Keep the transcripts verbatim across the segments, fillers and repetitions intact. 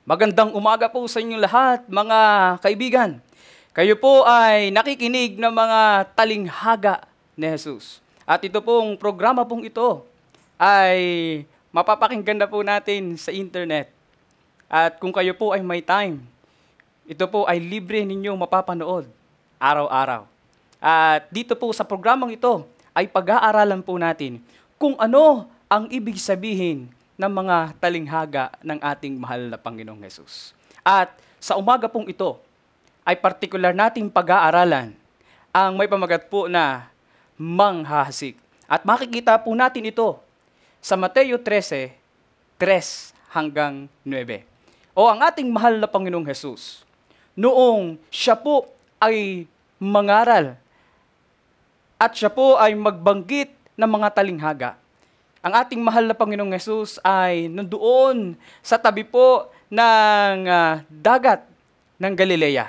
Magandang umaga po sa inyong lahat, mga kaibigan. Kayo po ay nakikinig ng mga talinghaga ni Jesus. At ito pong programa pong ito ay mapapakinggan na po natin sa internet. At kung kayo po ay may time, ito po ay libre ninyong mapapanood araw-araw. At dito po sa programang ito ay pag-aaralan po natin kung ano ang ibig sabihin ng mga talinghaga ng ating mahal na Panginoong Hesus. At sa umaga pong ito ay partikular nating pag-aaralan ang may pamagat po na manghahasik. At makikita po natin ito sa Mateo thirteen, three hanggang nine. O ang ating mahal na Panginoong Hesus, noong siya po ay mangaral at siya po ay magbanggit ng mga talinghaga, ang ating mahal na Panginoong Hesus ay nandoon sa tabi po ng uh, dagat ng Galilea.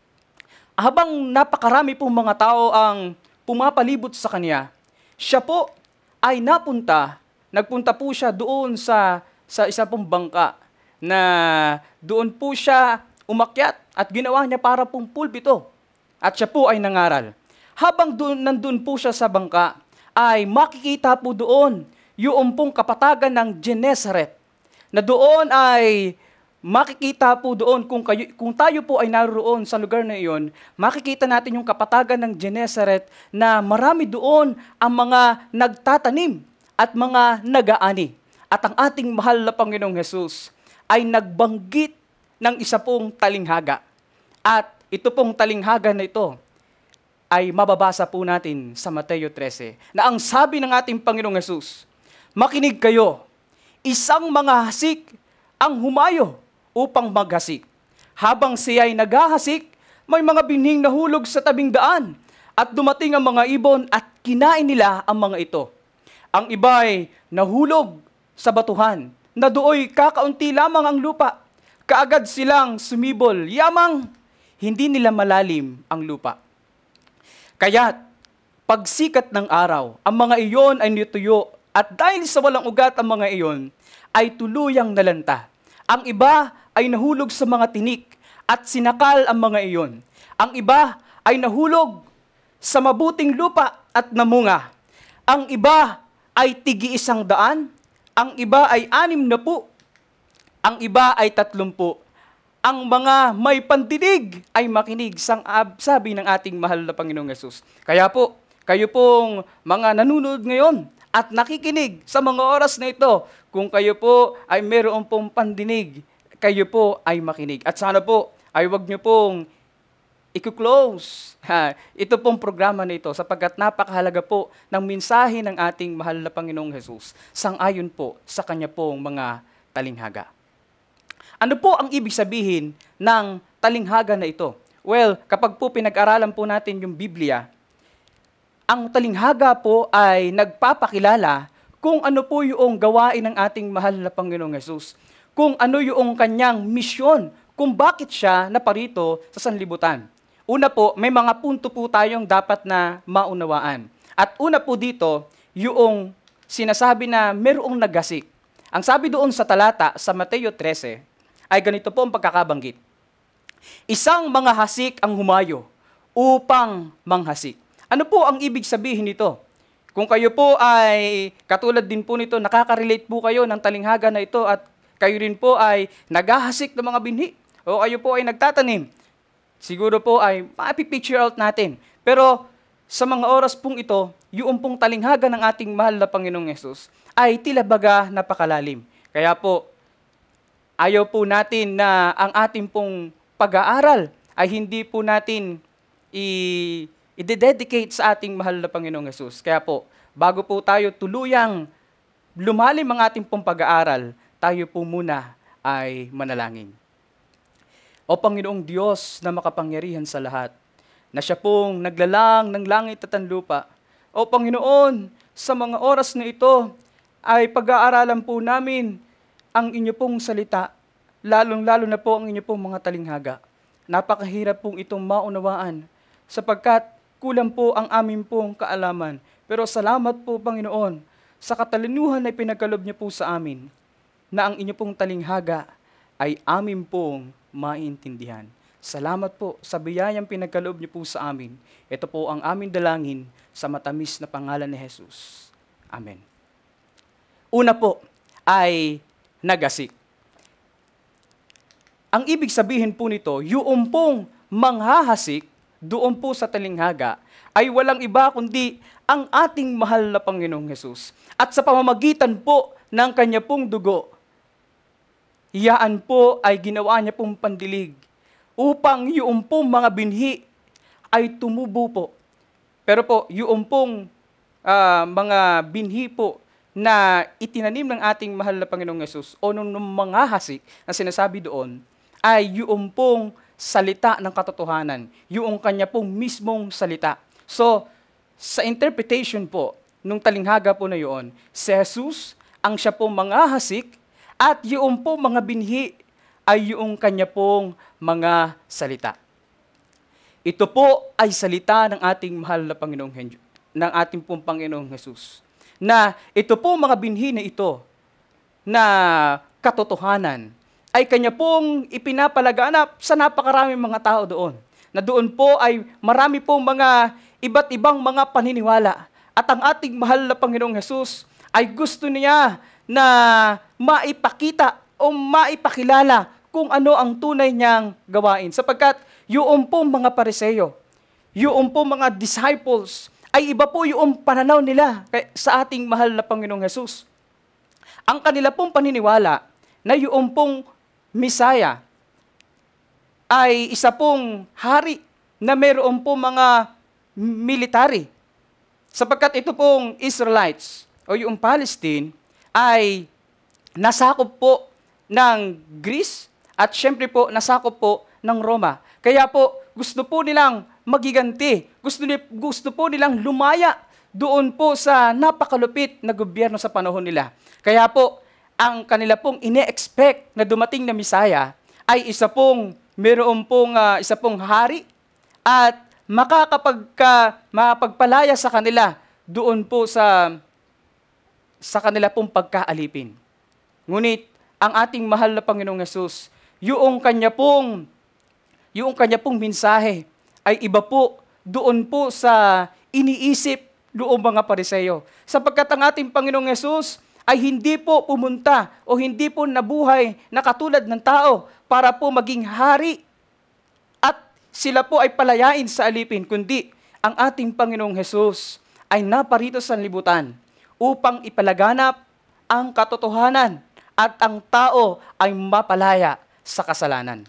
Habang napakarami pong mga tao ang pumapalibot sa kanya, siya po ay napunta, nagpunta po siya doon sa, sa isa pong bangka na doon po siya umakyat at ginawa niya para pong pulpito. At siya po ay nangaral. Habang doon, nandun po siya sa bangka, ay makikita po doon yung pong kapatagan ng Genesaret, na doon ay makikita po doon, kung, kayo, kung tayo po ay naroon sa lugar na iyon, makikita natin yung kapatagan ng Genesaret na marami doon ang mga nagtatanim at mga nag-aani. At ang ating mahal na Panginoong Hesus ay nagbanggit ng isa pong talinghaga. At ito pong talinghaga na ito ay mababasa po natin sa Mateo thirteen, na ang sabi ng ating Panginoong Hesus, "Makinig kayo, isang manghahasik ang humayo upang maghasik. Habang siya ay naghahasik, may mga binhing nahulog sa tabing daan, at dumating ang mga ibon at kinain nila ang mga ito. Ang iba ay nahulog sa batuhan, na dooy kakaunti lamang ang lupa. Kaagad silang sumibol, yamang hindi nila malalim ang lupa. Kaya't pagsikat ng araw, ang mga iyon ay nituyo, at dahil sa walang ugat ang mga iyon, ay tuluyang nalanta. Ang iba ay nahulog sa mga tinik at sinakal ang mga iyon. Ang iba ay nahulog sa mabuting lupa at namunga. Ang iba ay tigi-isang daan. Ang iba ay anim na po. Ang iba ay tatlumpu. Ang mga may pandinig ay makinig, sang-ab sabi ng ating mahal na Panginoong Hesus." Kaya po, kayo pong mga nanonood ngayon at nakikinig sa mga oras na ito, kung kayo po ay mayroon pong pandinig, kayo po ay makinig. At sana po ay wag nyo pong i-close ha, ito pong programa na ito, sapagkat napakahalaga po ng mensahe ng ating mahal na Panginoong Hesus sang-ayon po sa kanya pong mga talinghaga. Ano po ang ibig sabihin ng talinghaga na ito? Well, kapag po pinag-aralan po natin yung Biblia, ang talinghaga po ay nagpapakilala kung ano po yung gawain ng ating mahal na Panginoong Hesus, kung ano yung kanyang misyon, kung bakit siya naparito sa sanlibutan. Una po, may mga punto po tayong dapat na maunawaan. At una po dito, yung sinasabi na mayroong naghasik. Ang sabi doon sa talata sa Mateo thirteen, ay ganito po ang pagkakabanggit. Isang manghahasik ang humayo upang manghasik. Ano po ang ibig sabihin nito? Kung kayo po ay katulad din po nito, nakaka-relate po kayo ng talinghaga na ito at kayo rin po ay naghahasik ng mga binhi o kayo po ay nagtatanim, siguro po ay mapipicture out natin. Pero sa mga oras pong ito, yung pong talinghaga ng ating mahal na Panginoong Hesus ay tila baga napakalalim. Kaya po, ayaw po natin na ang ating pong pag-aaral ay hindi po natin i- i-dedicate sa ating mahal na Panginoong Hesus. Kaya po, bago po tayo tuluyang lumalim ang ating pong pag-aaral, tayo po muna ay manalangin. O Panginoong Diyos na makapangyarihan sa lahat, na siya pong naglalang ng langit at ang lupa. O Panginoon, sa mga oras na ito ay pag-aaralan po namin ang inyo pong salita, lalong-lalo na po ang inyo pong mga talinghaga. Napakahirap pong itong maunawaan, sapagkat kulang po ang amin pong kaalaman. Pero salamat po, Panginoon, sa katalinuhan na pinagkalob niyo po sa amin, na ang inyo pong talinghaga ay amin pong maintindihan. Salamat po sa biyayang pinagkaloob niyo po sa amin. Ito po ang aming dalangin sa matamis na pangalan ni Jesus. Amen. Una po ay nagasik. Ang ibig sabihin po nito, yung pong manghahasik doon po sa talinghaga ay walang iba kundi ang ating mahal na Panginoong Hesus. At sa pamamagitan po ng kanya pong dugo, iyaan po ay ginawa niya pong pandilig upang yung pong mga binhi ay tumubo po. Pero po, yung pong uh, mga binhi po na itinanim ng ating mahal na Panginoong Hesus o nung manghahasik na sinasabi doon, ay yung pong salita ng katotohanan, yung kanya pong mismong salita. So, sa interpretation po, nung talinghaga po na yun, si Jesus, ang siya pong manghahasik, at yung pong mga binhi, ay yung kanya pong mga salita. Ito po ay salita ng ating mahal na Panginoong Henry, ng ating pong Panginoong Jesus. Na ito po mga binhi na ito, na katotohanan, ay kanya pong ipinapalaganap sa napakaraming mga tao doon. Na doon po ay marami pong mga iba't ibang mga paniniwala. At ang ating mahal na Panginoong Jesus ay gusto niya na maipakita o maipakilala kung ano ang tunay niyang gawain. Sapagkat yung pong mga Pariseo, yung pong mga disciples, ay iba po yung pananaw nila sa ating mahal na Panginoong Jesus. Ang kanila pong paniniwala na yung pong Misaya ay isa pong hari na mayroon po mga military. Sapagkat ito pong Israelites o yung Palestine ay nasakop po ng Greece at syempre po nasakop po ng Roma. Kaya po gusto po nilang magiganti, gusto, ni, gusto po nilang lumaya doon po sa napakalupit na gobyerno sa panahon nila. Kaya po ang kanila pong ine-expect na dumating na Misaya ay isa pong, mayroon pong uh, isa pong hari at makakapagka, makapagpalaya sa kanila doon po sa, sa kanila pong pagkaalipin. Ngunit, ang ating mahal na Panginoong Hesus, yung kanya pong, yung kanya pong mensahe ay iba po doon po sa iniisip noong mga Pariseo. Sapagkat ang ating Panginoong Hesus ay hindi po pumunta o hindi po nabuhay na katulad ng tao para po maging hari at sila po ay palayain sa alipin, kundi ang ating Panginoong Hesus ay naparito sa libutan upang ipalaganap ang katotohanan at ang tao ay mapalaya sa kasalanan.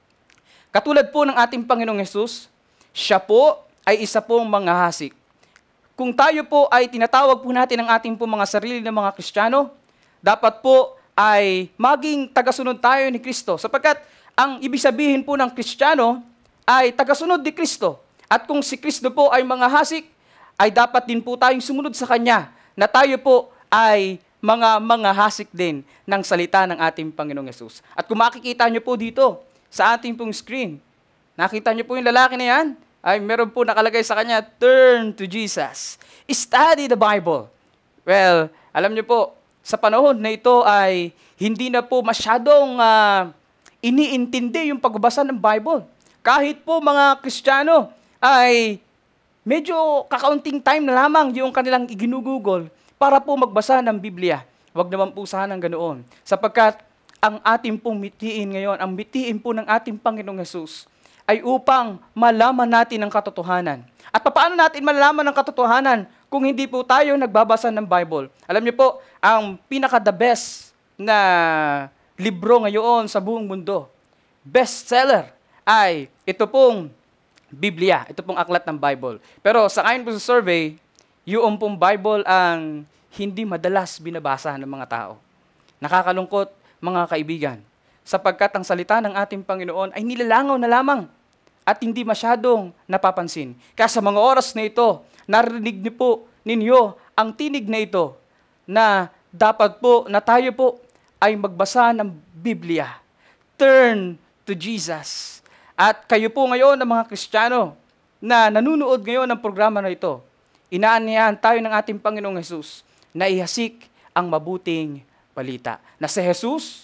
Katulad po ng ating Panginoong Hesus, siya po ay isa pong manghahasik. Kung tayo po ay tinatawag po natin ang ating po mga sarili ng mga Kristiyano, dapat po ay maging tagasunod tayo ni Kristo. Sapagkat ang ibig sabihin po ng Kristiyano ay tagasunod ni Kristo. At kung si Kristo po ay manghahasik, ay dapat din po tayong sumunod sa Kanya na tayo po ay mga manghahasik din ng salita ng ating Panginoong Hesus. At kung makikita nyo po dito sa ating pong screen, nakita nyo po yung lalaki na yan, ay meron po nakalagay sa kanya, turn to Jesus. Study the Bible. Well, alam niyo po, sa panahon na ito ay hindi na po masyadong uh, iniintindi yung pagbabasa ng Bible. Kahit po mga Kristiyano ay medyo kakaunting time na lamang yung kanilang iginugugol para po magbasa ng Biblia. Huwag naman po sanang ganoon. Sapagkat ang ating pong mitiin ngayon, ang mitiin po ng ating Panginoong Hesus, ay upang malaman natin ang katotohanan. At paano natin malalaman ang katotohanan kung hindi po tayo nagbabasa ng Bible? Alam niyo po, ang pinaka-the best na libro ngayon sa buong mundo, bestseller, ay ito pong Biblia, ito pong aklat ng Bible. Pero sa ayon po sa survey, yung pong Bible ang hindi madalas binabasa ng mga tao. Nakakalungkot, mga kaibigan, sapagkat ang salita ng ating Panginoon ay nilalangaw na lamang at hindi masyadong napapansin. Kaya sa mga oras na ito, narinig niyo po ninyo ang tinig na ito na dapat po na tayo po ay magbasa ng Biblia. Turn to Jesus. At kayo po ngayon ng mga Kristiyano na nanunood ngayon ng programa na ito, inaanyayahan tayo ng ating Panginoong Hesus na ihasik ang mabuting balita. Na si Jesus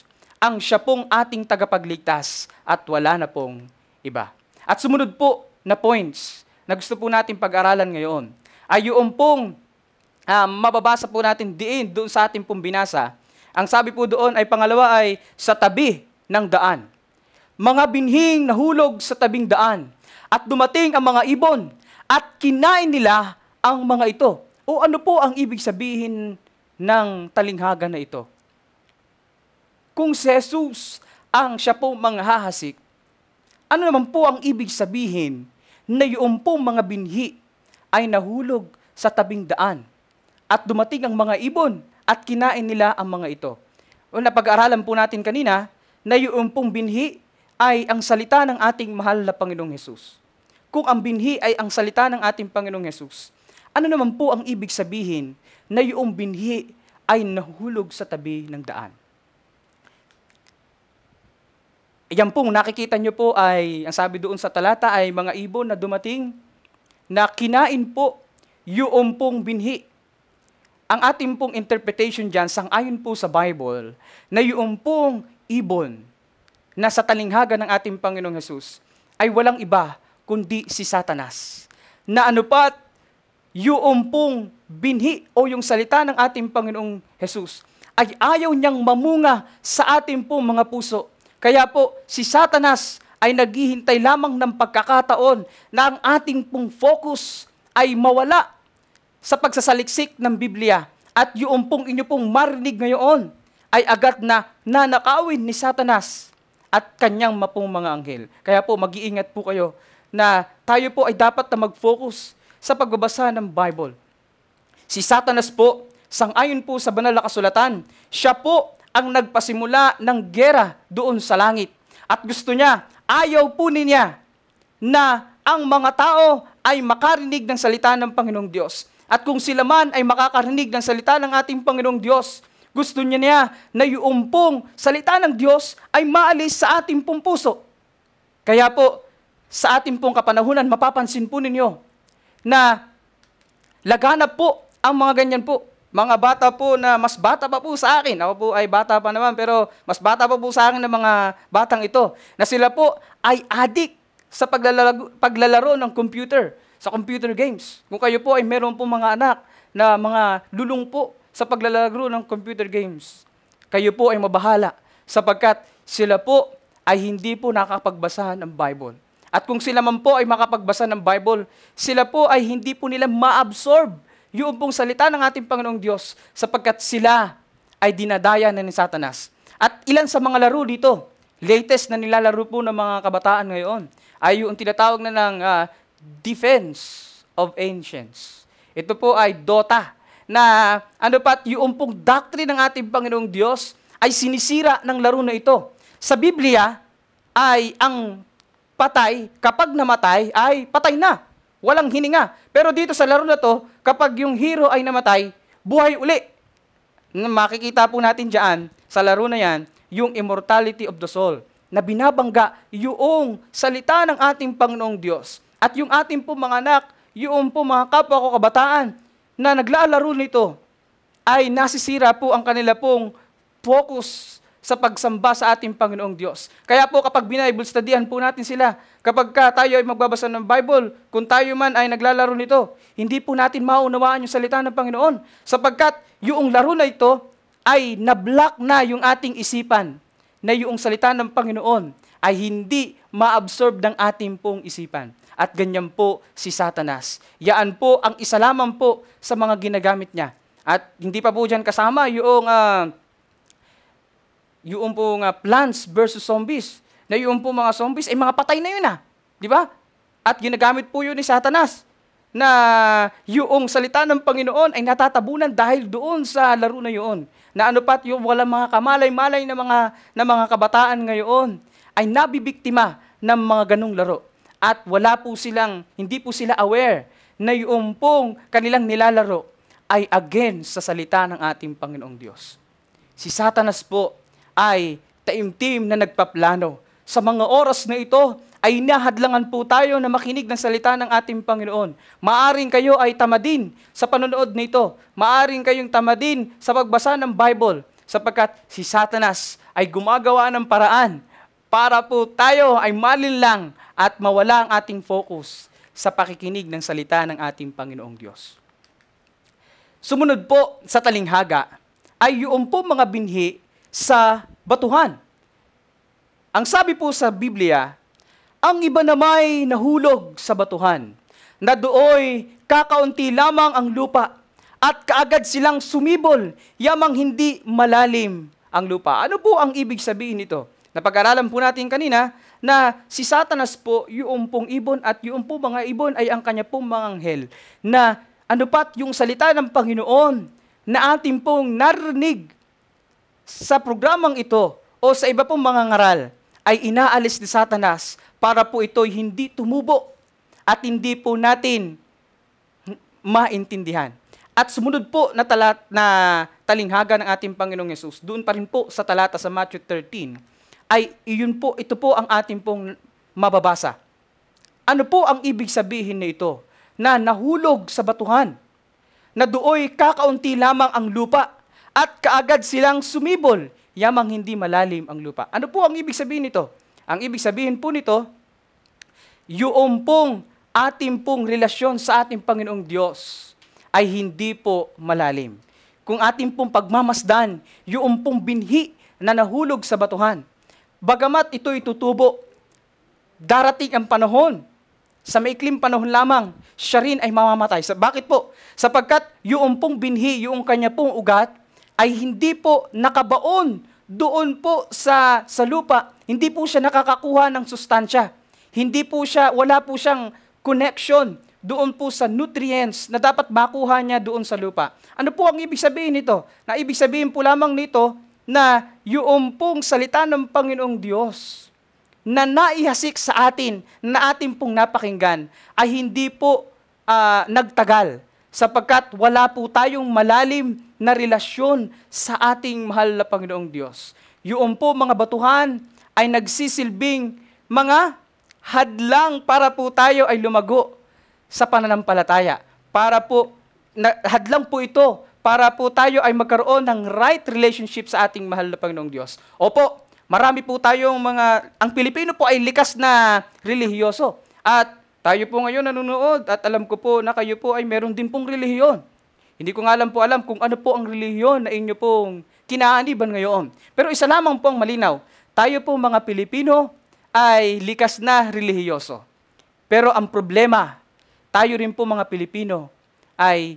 ang siya pong ating tagapagligtas at wala na pong iba. At sumunod po na points na gusto po natin pag-aralan ngayon ay yung pong uh, mababasa po natin diin doon sa ating pong binasa. Ang sabi po doon ay pangalawa ay sa tabi ng daan. Mga binhing nahulog sa tabing daan at dumating ang mga ibon at kinain nila ang mga ito. O ano po ang ibig sabihin ng talinghaga na ito? Kung si Jesus ang siya po manghahasik, ano naman po ang ibig sabihin na yung po mga binhi ay nahulog sa tabing daan at dumating ang mga ibon at kinain nila ang mga ito? O napag-aralan po natin kanina na yung pong binhi ay ang salita ng ating mahal na Panginoong Hesus. Kung ang binhi ay ang salita ng ating Panginoong Hesus, ano naman po ang ibig sabihin na yung binhi ay nahulog sa tabi ng daan? Yan pong nakikita nyo po ay, ang sabi doon sa talata ay mga ibon na dumating na kinain po yung pong binhi. Ang ating pong interpretation dyan, sang-ayon po sa Bible, na yung pong ibon na sa talinghaga ng ating Panginoong Hesus ay walang iba kundi si Satanas. Na ano pat, yung pong binhi o yung salita ng ating Panginoong Hesus ay ayaw niyang mamunga sa ating pong mga puso. Kaya po, si Satanas ay naghihintay lamang ng pagkakataon na ang ating pong focus ay mawala sa pagsasaliksik ng Biblia. At yung pong inyo pong marinig ngayon ay agad na nanakawin ni Satanas at kanyang mapong mga anghel. Kaya po, mag-iingat po kayo na tayo po ay dapat na mag-focus sa pagbabasa ng Bible. Si Satanas po, sang-ayon po sa banal na kasulatan, siya po ang nagpasimula ng gera doon sa langit. At gusto niya, ayaw po niya na ang mga tao ay makarinig ng salita ng Panginoong Diyos. At kung sila man ay makakarinig ng salita ng ating Panginoong Diyos, gusto niya niya na yung pong salita ng Diyos ay maalis sa ating pong puso. Kaya po, sa ating pong kapanahunan, mapapansin po ninyo na laganap po ang mga ganyan po. Mga bata po na mas bata pa po sa akin. Ako po ay bata pa naman, pero mas bata pa po sa akin ng mga batang ito. Na sila po ay addict sa paglalaro, paglalaro ng computer, sa computer games. Kung kayo po ay meron po mga anak na mga lulong po sa paglalaro ng computer games, kayo po ay mabahala sapagkat sila po ay hindi po nakakapagbasa ng Bible. At kung sila man po ay makapagbasa ng Bible, sila po ay hindi po nila ma-absorb yung pong salita ng ating Panginoong Diyos sapagkat sila ay dinadaya na ni Satanas. At ilan sa mga laro dito, latest na nilalaro po ng mga kabataan ngayon, ay yung tinatawag na ng uh, Defense of Ancients. Ito po ay Dota, na ano pat yung pong doctrine ng ating Panginoong Diyos ay sinisira ng laro na ito. Sa Biblia ay ang patay, kapag namatay, ay patay na. Walang hininga. Pero dito sa laro na to, kapag yung hero ay namatay, buhay uli. Makikita po natin dyan, sa laro na yan, yung immortality of the soul, na binabangga yung salita ng ating Panginoong Diyos. At yung ating po mga anak, yung po mga kapwa ko kabataan, na naglalaro nito, ay nasisira po ang kanila pong focus sa pagsamba sa ating Panginoong Diyos. Kaya po kapag binible studyan po natin sila, kapag ka tayo ay magbabasa ng Bible, kung tayo man ay naglalaro nito, hindi po natin maunawaan yung salita ng Panginoon. Sapagkat yung laro na ito ay nablock na yung ating isipan na yung salita ng Panginoon ay hindi ma-absorb ng ating pong isipan. At ganyan po si Satanas. Yaan po ang isa lamang po sa mga ginagamit niya. At hindi pa po dyan kasama yung... Uh, yung pong uh, plants versus zombies, na yung pong mga zombies, ay mga patay na yun ah. Di ba? At ginagamit po yun ni Satanas, na yung salita ng Panginoon ay natatabunan dahil doon sa laro na yun. Na ano pat yung walang mga kamalay-malay na mga, na mga kabataan ngayon, ay nabibiktima ng mga ganong laro. At wala po silang, hindi po sila aware na yung pong kanilang nilalaro ay against sa salita ng ating Panginoong Diyos. Si Satanas po, ay taimtim na nagpaplano. Sa mga oras na ito, ay nahadlangan po tayo na makinig ng salita ng ating Panginoon. Maaring kayo ay tamadin sa panonood nito. Maaring kayong tamadin sa pagbasa ng Bible, sapagkat si Satanas ay gumagawa ng paraan para po tayo ay malinlang at mawala ang ating focus sa pakikinig ng salita ng ating Panginoong Diyos. Sumunod po sa talinghaga ay yung po mga binhi sa batuhan. Ang sabi po sa Biblia, ang iba namay nahulog sa batuhan, na dooy kakaunti lamang ang lupa, at kaagad silang sumibol, yamang hindi malalim ang lupa. Ano po ang ibig sabihin nito? Napag-aralan po natin kanina na si Satanas po, yung pong ibon at yung po mga ibon ay ang kanya pong mga anghel, na ano pat yung salita ng Panginoon na ating pong narinig sa programang ito o sa iba pong mga ngaral ay inaalis ni Satanas para po ito'y hindi tumubo at hindi po natin maintindihan. At sumunod po na, talat, na talinghaga ng ating Panginoong Yesus, doon pa rin po sa talata sa Matthew thirteen, ay iyon po, ito po ang ating pong mababasa. Ano po ang ibig sabihin na ito? Na nahulog sa batuhan, na dooy kakaunti lamang ang lupa, at kaagad silang sumibol, yamang hindi malalim ang lupa. Ano po ang ibig sabihin nito? Ang ibig sabihin po nito, yung pong ating pong relasyon sa ating Panginoong Diyos ay hindi po malalim. Kung ating pong pagmamasdan, yung pong binhi na nahulog sa batuhan, bagamat ito'y tutubo, darating ang panahon, sa maikling panahon lamang, siya rin ay mamamatay. Bakit po? Sapagkat yung pong binhi, yung kanya pong ugat, ay hindi po nakabaon doon po sa, sa lupa. Hindi po siya nakakakuha ng sustansya. Hindi po siya, wala po siyang connection doon po sa nutrients na dapat makuha niya doon sa lupa. Ano po ang ibig sabihin nito? Na ibig sabihin po lamang nito na yung pong salita ng Panginoong Diyos na naihasik sa atin, na atin pong napakinggan, ay hindi po uh, nagtagal sapagkat wala po tayong malalim na relasyon sa ating mahal na Panginoong Diyos. Yung po mga batuhan ay nagsisilbing mga hadlang para po tayo ay lumago sa pananampalataya. Para po, na, hadlang po ito para po tayo ay magkaroon ng right relationship sa ating mahal na Panginoong Diyos. Opo, marami po tayong mga, ang Pilipino po ay likas na relihiyoso. At tayo po ngayon nanonood at alam ko po na kayo po ay meron din pong relihiyon. Hindi ko nga alam po alam kung ano po ang relihiyon na inyo pong kinaaniban ngayon. Pero isa lamang po ang malinaw, tayo po mga Pilipino ay likas na relihiyoso. Pero ang problema, tayo rin po mga Pilipino ay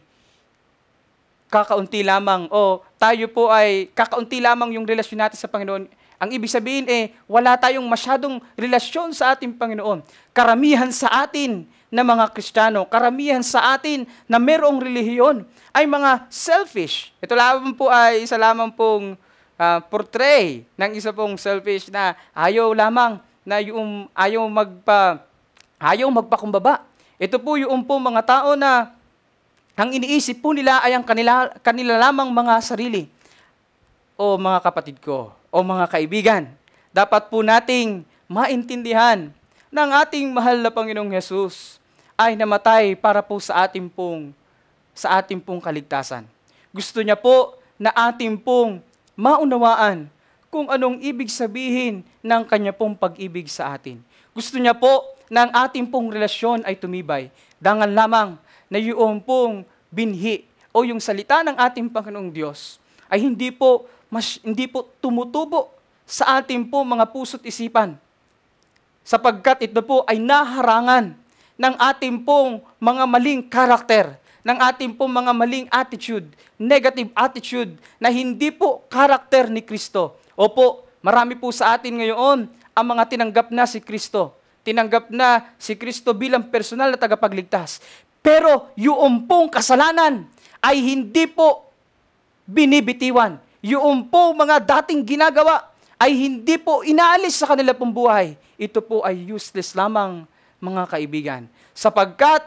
kakaunti lamang o tayo po ay kakaunti lamang yung relasyon natin sa Panginoon. Ang ibig sabihin eh, wala tayong masyadong relasyon sa ating Panginoon. Karamihan sa atin na mga Kristiyano, karamihan sa atin na mayroong relihiyon ay mga selfish. Ito lamang po ay isa lamang pong uh, portray ng isa pong selfish na ayaw lamang na yung ayaw magpa ayaw magpakumbaba. Ito po yung po mga tao na ang iniisip po nila ay ang kanila kanila lamang mga sarili. O mga kapatid ko, o mga kaibigan, dapat po nating maintindihan ng ating mahal na Panginoong Hesus ay namatay para po sa ating pong sa ating pong kaligtasan. Gusto niya po na ating pong maunawaan kung anong ibig sabihin ng kanya pong pag-ibig sa atin. Gusto niya po na ang ating pong relasyon ay tumibay. Dangan lamang na yung pong binhi o yung salita ng ating Panginoong Diyos ay hindi po, mas, hindi po tumutubo sa ating pong mga puso't isipan. Sapagkat ito po ay naharangan ng ating pong mga maling karakter, ng ating pong mga maling attitude, negative attitude, na hindi po karakter ni Kristo. Opo, marami po sa atin ngayon ang mga tinanggap na si Kristo. Tinanggap na si Kristo bilang personal na tagapagligtas. Pero yung pong kasalanan ay hindi po binibitiwan. Yung pong mga dating ginagawa ay hindi po inaalis sa kanila pong buhay. Ito po ay useless lamang, mga kaibigan. Sapagkat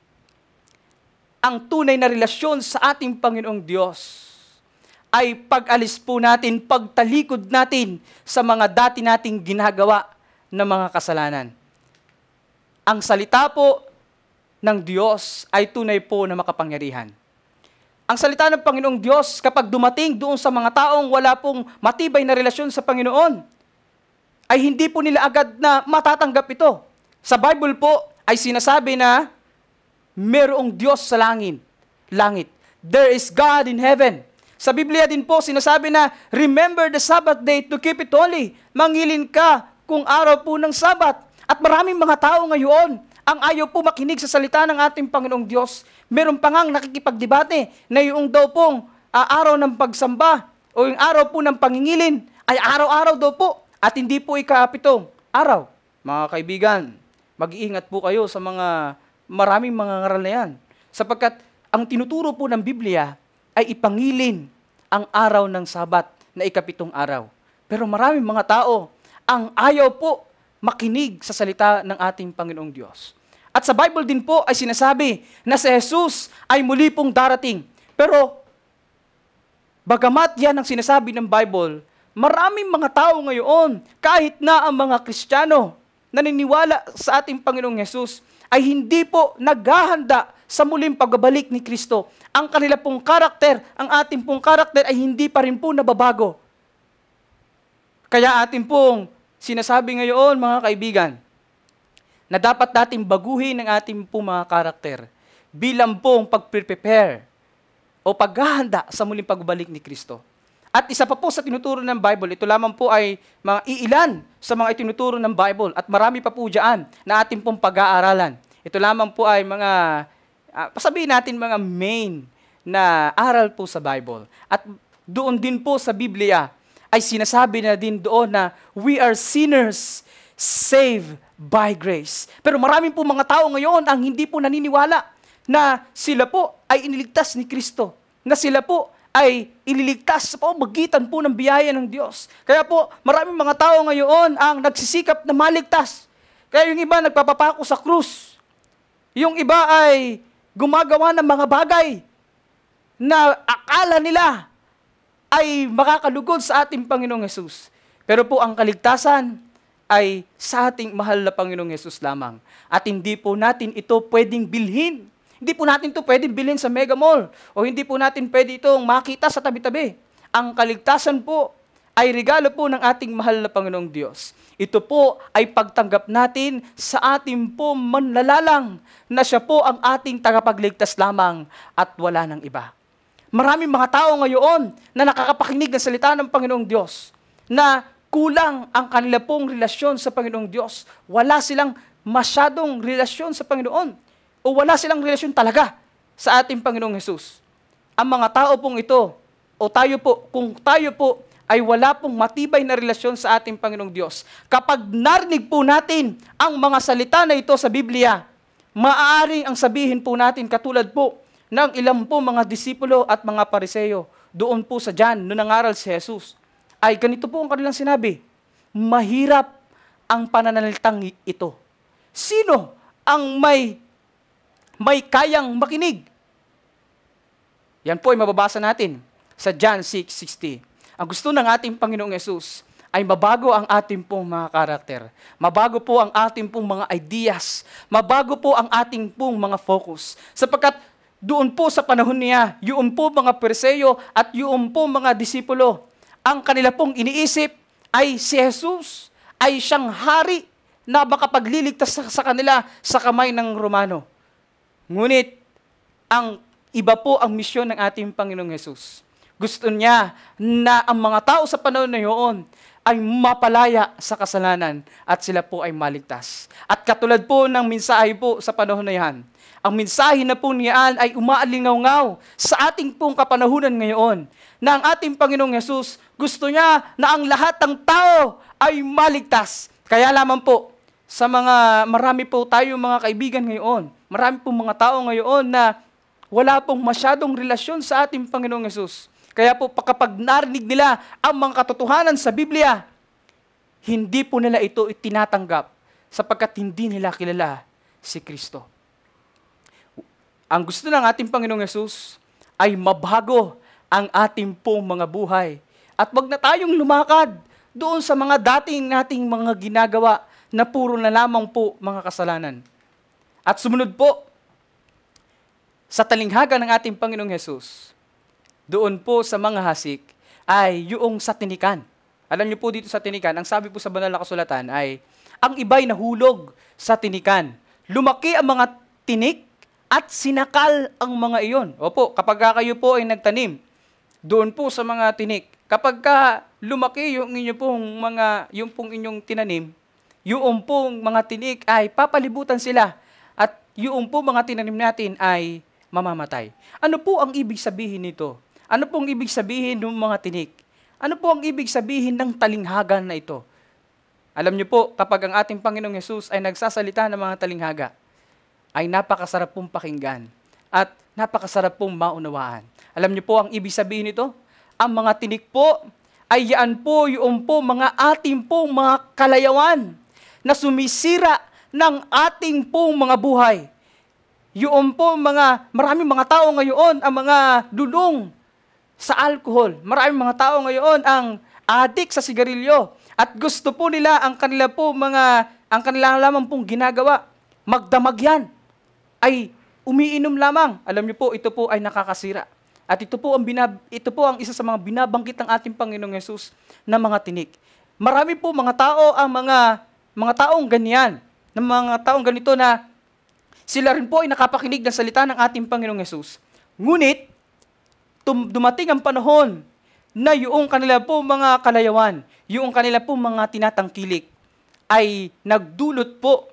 ang tunay na relasyon sa ating Panginoong Diyos ay pag-alis po natin, pagtalikod natin sa mga dati nating ginagawa na mga kasalanan. Ang salita po ng Diyos ay tunay po na makapangyarihan. Ang salita ng Panginoong Diyos kapag dumating doon sa mga taong wala pong matibay na relasyon sa Panginoon, ay hindi po nila agad na matatanggap ito. Sa Bible po ay sinasabi na merong Diyos sa langit. Langit. There is God in heaven. Sa Biblia din po sinasabi na remember the Sabbath day to keep it holy. Mangilin ka kung araw po ng Sabat. At maraming mga tao ngayon ang ayaw po makinig sa salita ng ating Panginoong Diyos. Meron pa ngang nakikipagdebate na yung daw pong uh, araw ng pagsamba o yung araw po ng pangingilin ay araw-araw daw po at hindi po ikapitong araw. Mga kaibigan, mag-iingat po kayo sa mga maraming mga ngaral na yan. Sapagkat ang tinuturo po ng Biblia ay ipangilin ang araw ng Sabat na ikapitong araw. Pero maraming mga tao ang ayaw po makinig sa salita ng ating Panginoong Diyos. At sa Bible din po ay sinasabi na si Jesus ay muli pong darating. Pero bagamat yan ang sinasabi ng Bible, maraming mga tao ngayon, kahit na ang mga Kristiyano, naniniwala sa ating Panginoong Jesus, ay hindi po naghahanda sa muling pagbabalik ni Kristo. Ang kanila pong karakter, ang ating pong karakter ay hindi pa rin po nababago. Kaya ating pong sinasabi ngayon, mga kaibigan, na dapat natin baguhin ang ating pong mga karakter bilang pong pag-prepare o paghahanda sa muling pagbabalik ni Kristo. At isa pa po sa tinuturo ng Bible, ito lamang po ay mga iilan sa mga itinuturo ng Bible at marami pa po dyan na ating pong pag-aaralan. Ito lamang po ay mga, uh, sabihin natin mga main na aral po sa Bible. At doon din po sa Biblia ay sinasabi na din doon na we are sinners saved by grace. Pero maraming po mga tao ngayon ang hindi po naniniwala na sila po ay iniligtas ni Kristo. Na sila po ay ililigtas sa pamamagitan po ng biyaya ng Diyos. Kaya po maraming mga tao ngayon ang nagsisikap na maligtas. Kaya yung iba nagpapapako sa krus. Yung iba ay gumagawa ng mga bagay na akala nila ay makakalugod sa ating Panginoong Hesus. Pero po ang kaligtasan ay sa ating mahal na Panginoong Hesus lamang. At hindi po natin ito pwedeng bilhin. Hindi po natin ito pwedeng bilhin sa Mega Mall. O hindi po natin pwede itong makita sa tabi-tabi. Ang kaligtasan po ay regalo po ng ating mahal na Panginoong Diyos. Ito po ay pagtanggap natin sa ating po manlalalang na siya po ang ating tagapagligtas lamang at wala ng iba. Maraming mga tao ngayon na nakakapakinig ng salita ng Panginoong Diyos na kulang ang kanila pong relasyon sa Panginoong Diyos. Wala silang masyadong relasyon sa Panginoon o wala silang relasyon talaga sa ating Panginoong Hesus. Ang mga tao pong ito o tayo po, kung tayo po ay wala pong matibay na relasyon sa ating Panginoong Diyos. Kapag narinig po natin ang mga salita na ito sa Biblia, maaaring ang sabihin po natin katulad po ng ilang po mga disipulo at mga pariseyo doon po sa John, noong nangaral si Jesus, ay ganito po ang kanilang sinabi, mahirap ang pananalitang ito. Sino ang may, may kayang makinig? Yan po ay mababasa natin sa John six sixty. Ang gusto ng ating Panginoong Hesus ay mabago ang ating pong mga karakter. Mabago po ang ating pong mga ideas. Mabago po ang ating pong mga focus. Sapagkat doon po sa panahon niya, yung po mga Pariseyo at yung po mga disipulo, ang kanila pong iniisip ay si Jesus ay siyang hari na makapagliligtas sa, sa kanila sa kamay ng Romano. Ngunit, ang iba po ang misyon ng ating Panginoong Hesus. Gusto niya na ang mga tao sa panahon na yun ay mapalaya sa kasalanan at sila po ay maligtas. At katulad po ng mensahe po sa panahon na yan, ang mensahe na po niyan ay umaalingaw-ngaw sa ating pong kapanahunan ngayon na ang ating Panginoong Hesus gusto niya na ang lahat ng tao ay maligtas. Kaya lamang po, sa mga marami po tayo mga kaibigan ngayon, marami po mga tao ngayon na wala pong masyadong relasyon sa ating Panginoong Hesus. Kaya po kapag narinig nila ang mga katotohanan sa Biblia, hindi po nila ito itinatanggap sapagkat hindi nila kilala si Kristo. Ang gusto ng ating Panginoong Hesus ay mabago ang ating pong mga buhay. At wag na tayong lumakad doon sa mga dating nating mga ginagawa na puro na lamang po mga kasalanan. At sumunod po sa talinghaga ng ating Panginoong Hesus, doon po sa mga hasik ay yung sa tinikan. Alam niyo po dito sa tinikan, ang sabi po sa banal na kasulatan ay, ang iba'y nahulog sa tinikan. Lumaki ang mga tinik at sinakal ang mga iyon. Opo, kapag kayo po ay nagtanim, doon po sa mga tinik, kapag ka lumaki yung inyo pong mga, yung pong inyong tinanim, yung pong mga tinik ay papalibutan sila at yung po mga tinanim natin ay mamamatay. Ano po ang ibig sabihin nito? Ano po ang ibig sabihin ng mga tinik? Ano po ang ibig sabihin ng talinghaga na ito? Alam niyo po, kapag ang ating Panginoong Hesus ay nagsasalita ng mga talinghaga, ay napakasarap pong pakinggan at napakasarap pong maunawaan. Alam niyo po ang ibig sabihin nito? Ang mga tinik po ay yan po yung po mga ating pong mga kalayawan na sumisira ng ating pong mga buhay. Yung po mga, maraming mga tao ngayon ang mga dulong sa alcohol. Maraming mga tao ngayon ang adik sa sigarilyo. At gusto po nila ang kanila po mga, ang kanila lamang pong ginagawa, magdamag yan, ay umiinom lamang. Alam niyo po, ito po ay nakakasira. At ito po ang, binab, ito po ang isa sa mga binabanggit ng ating Panginoong Hesus na mga tinik. Marami po mga tao ang mga, mga taong ganyan, ng mga taong ganito na sila rin po ay nakapakinig ng salita ng ating Panginoong Hesus. Ngunit, tum- dumating ang panahon na yung kanila po mga kalayawan, yung kanila po mga tinatangkilik, ay nagdulot po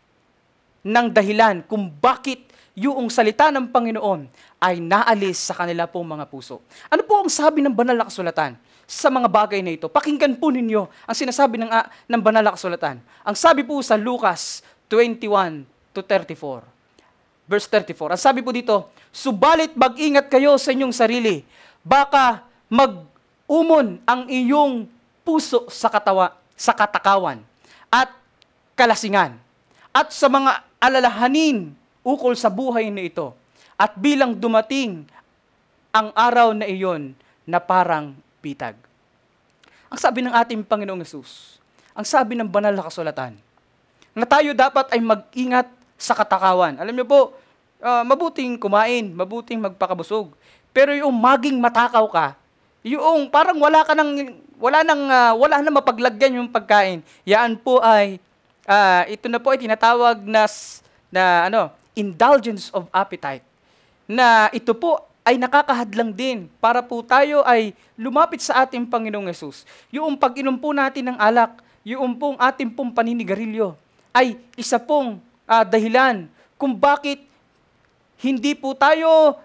ng dahilan kung bakit yung salita ng Panginoon ay naalis sa kanila pong mga puso. Ano po ang sabi ng banal na kasulatan sa mga bagay na ito? Pakinggan po ninyo ang sinasabi ng, uh, ng banal na kasulatan. Ang sabi po sa Lucas twenty-one to thirty-four. Verse thirty-four. Ang sabi po dito, subalit mag-ingat kayo sa inyong sarili. Baka mag-umon ang iyong puso sa katawa, sa katakawan at kalasingan. At sa mga alalahanin ukol sa buhay na ito. At bilang dumating ang araw na iyon na parang bitag. Ang sabi ng ating Panginoong Hesus, ang sabi ng banal na kasulatan, na tayo dapat ay mag-ingat sa katakawan. Alam niyo po, uh, mabuting kumain, mabuting magpakabusog. Pero yung maging matakaw ka, yung parang wala ka nang, wala nang, uh, wala nang mapaglagyan yung pagkain. Yan po ay, uh, ito na po ay tinatawag na, na ano, indulgence of appetite. Na ito po ay nakakahadlang din para po tayo ay lumapit sa ating Panginoong Hesus. Yung pag-inom po natin ng alak, yung pong ating pong paninigarilyo, ay isa pong uh, dahilan kung bakit hindi po tayo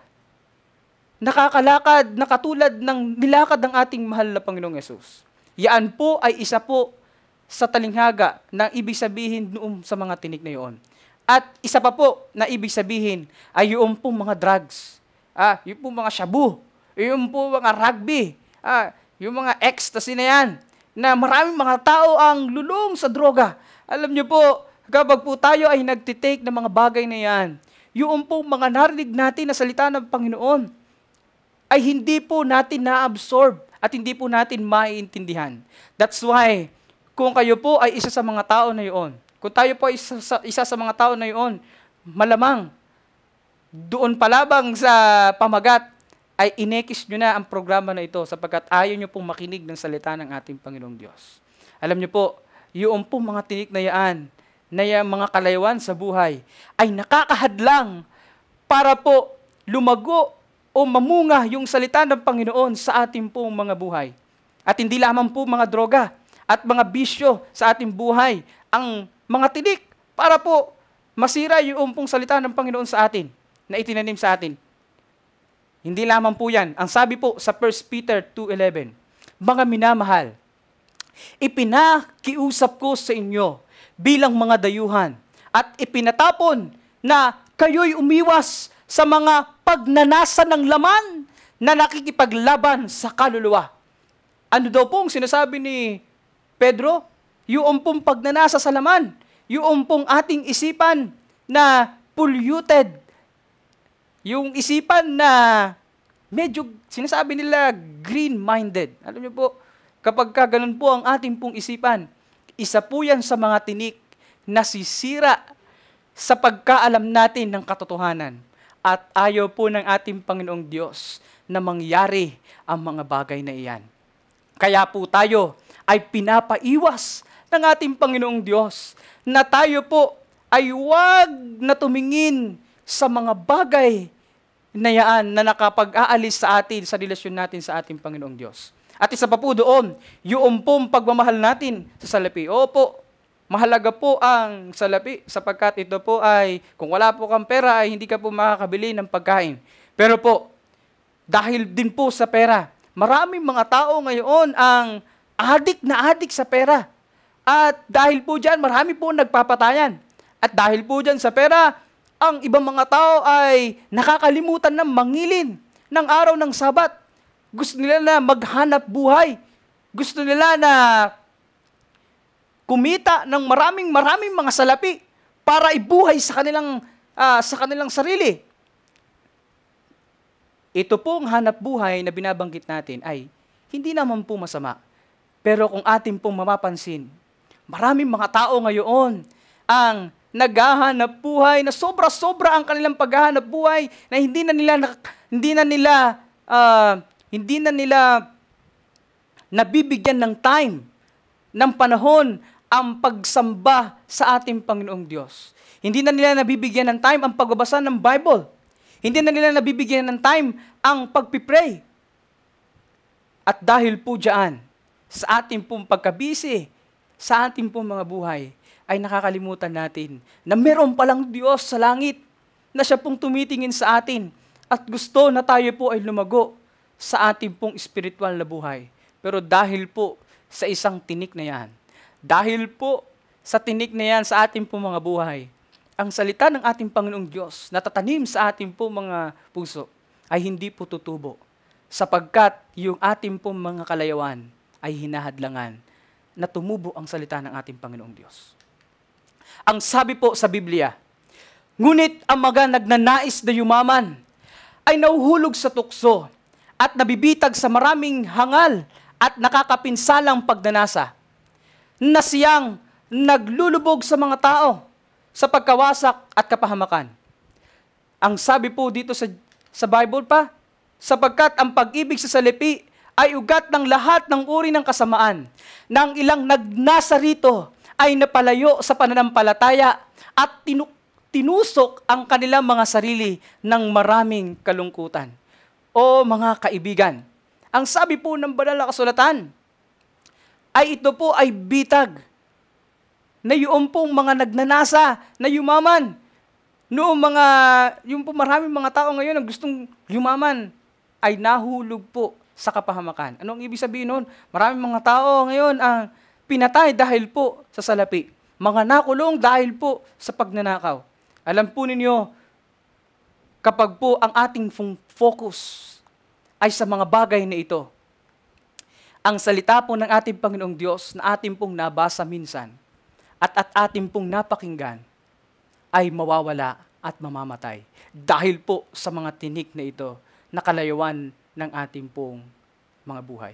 nakakalakad na katulad ng nilakad ng ating mahal na Panginoong Hesus. Yan po ay isa po sa talinghaga na ibig sabihin noong sa mga tinik na iyon. At isa pa po na ibig sabihin ay yung pong mga drugs. Ah, yung pong mga shabu, yung pong mga rugby, ah, yung mga ecstasy na yan, na maraming mga tao ang lulong sa droga. Alam niyo po, kapag po tayo ay nagtitake ng mga bagay na yan, yung pong mga narinig natin na salita ng Panginoon, ay hindi po natin na-absorb at hindi po natin maiintindihan. That's why, kung kayo po ay isa sa mga tao na yun, kung tayo po ay isa sa, isa sa mga tao na yun, malamang, doon palabang sa pamagat, ay inekis nyo na ang programa na ito sapagkat ayaw nyo pong makinig ng salita ng ating Panginoong Diyos. Alam nyo po, yung pong mga tinik na yaan, na yung mga kalaywan sa buhay, ay nakakahadlang para po lumago o mamunga yung salita ng Panginoon sa ating pong mga buhay. At hindi lamang po mga droga at mga bisyo sa ating buhay, ang mga tinik para po masira yung pong salita ng Panginoon sa atin, na itinanim sa atin. Hindi lamang po yan. Ang sabi po sa First Peter two eleven, mga minamahal, ipinakiusap ko sa inyo bilang mga dayuhan at ipinatapon na kayo'y umiwas sa mga pagnanasa ng laman na nakikipaglaban sa kaluluwa. Ano daw pong sinasabi ni Pedro? Yung pong pagnanasa sa laman, yung pong ating isipan na polluted, yung isipan na medyo sinasabi nila green-minded. Alam niyo po, kapag ka ganun po ang ating pong isipan, isa po yan sa mga tinik na sisira sa pagkaalam natin ng katotohanan. At ayaw po ng ating Panginoong Diyos na mangyari ang mga bagay na iyan. Kaya po tayo ay pinapaiwas ng ating Panginoong Diyos na tayo po ay huwag na tumingin sa mga bagay na yan na nakapag-aalis sa atin, sa relasyon natin sa ating Panginoong Diyos. At isa pa po doon, yung pong pagmamahal natin sa salapi. Opo, mahalaga po ang salapi sapagkat ito po ay, kung wala po kang pera, ay hindi ka po makakabili ng pagkain. Pero po, dahil din po sa pera, maraming mga tao ngayon ang adik na adik sa pera. At dahil po dyan, marami po nagpapatayan. At dahil po dyan sa pera, ang ibang mga tao ay nakakalimutan na mangilin ng araw ng Sabat. Gusto nila na maghanap buhay. Gusto nila na kumita ng maraming maraming mga salapi para ibuhay sa kanilang uh, sa kanilang sarili. Ito pong hanap buhay na binabanggit natin ay hindi naman po masama. Pero kung atin pong mapapansin, maraming mga tao ngayon ang naghahanap buhay na sobra-sobra ang kanilang paghahanap buhay na hindi na nila hindi na nila uh, hindi na nila nabibigyan ng time, ng panahon ang pagsamba sa ating Panginoong Diyos. Hindi na nila nabibigyan ng time ang pagbabasa ng Bible. Hindi na nila nabibigyan ng time ang pagpipray. At dahil po diyan, sa ating pong pagkabisi, sa ating pong mga buhay, ay nakakalimutan natin na meron palang Diyos sa langit na siya pong tumitingin sa atin at gusto na tayo po ay lumago sa ating pong espiritual na buhay. Pero dahil po sa isang tinik na yan, dahil po sa tinik na yan sa ating pong mga buhay, ang salita ng ating Panginoong Diyos na tatanim sa ating pong mga puso ay hindi po tutubo sapagkat yung ating pong mga kalayawan ay hinahadlangan na tumubo ang salita ng ating Panginoong Diyos. Ang sabi po sa Biblia, ngunit ang mga nagnanais na yumaman ay nauhulog sa tukso at nabibitag sa maraming hangal at nakakapinsalang pagnanasa na siyang naglulubog sa mga tao sa pagkawasak at kapahamakan. Ang sabi po dito sa, sa Bible pa, sapagkat ang pag-ibig sa salapi ay ugat ng lahat ng uri ng kasamaan, na ang ilang nagnasa rito ay napalayo sa pananampalataya at tinu- tinusok ang kanilang mga sarili ng maraming kalungkutan. O mga kaibigan, ang sabi po ng banal na kasulatan ay ito po ay bitag na yung pong mga nagnanasa na yumaman. Noong mga, yung po maraming mga tao ngayon na gustong yumaman ay nahulog po sa kapahamakan. Anong ibig sabihin nun? Maraming mga tao ngayon ang pinatay dahil po sa salapi. Mga nakulong dahil po sa pagnanakaw. Alam po ninyo, kapag po ang ating focus ay sa mga bagay na ito, ang salita po ng ating Panginoong Diyos na ating pong nabasa minsan at at ating pong napakinggan ay mawawala at mamamatay. Dahil po sa mga tinik na ito na kalayuan ng ating pong mga buhay.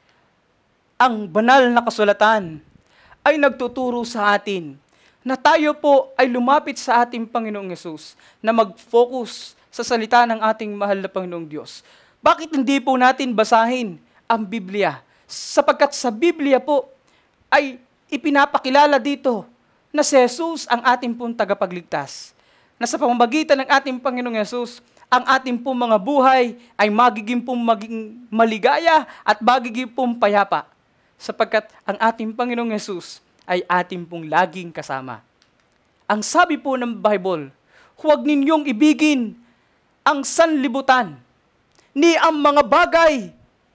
Ang banal na kasulatan ay nagtuturo sa atin na tayo po ay lumapit sa ating Panginoong Yesus na mag-focus sa salita ng ating mahal na Panginoong Diyos. Bakit hindi po natin basahin ang Biblia? Sapagkat sa Biblia po ay ipinapakilala dito na si Jesus ang ating pong tagapagligtas. Na sa pamamagitan ng ating Panginoong Yesus, ang ating pong mga buhay ay magiging pong maging maligaya at magiging pong payapa. Sapagkat ang ating Panginoong Yesus ay ating pong laging kasama. Ang sabi po ng Bible, huwag ninyong ibigin ang sanlibutan ni ang mga bagay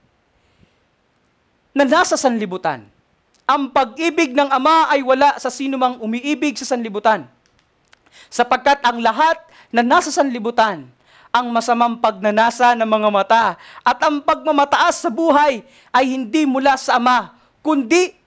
na nasa sanlibutan. Ang pag-ibig ng Ama ay wala sa sinumang umiibig sa sanlibutan. Sapagkat ang lahat na nasa sanlibutan, ang masamang pagnanasa ng mga mata at ang pagmamataas sa buhay ay hindi mula sa Ama, kundi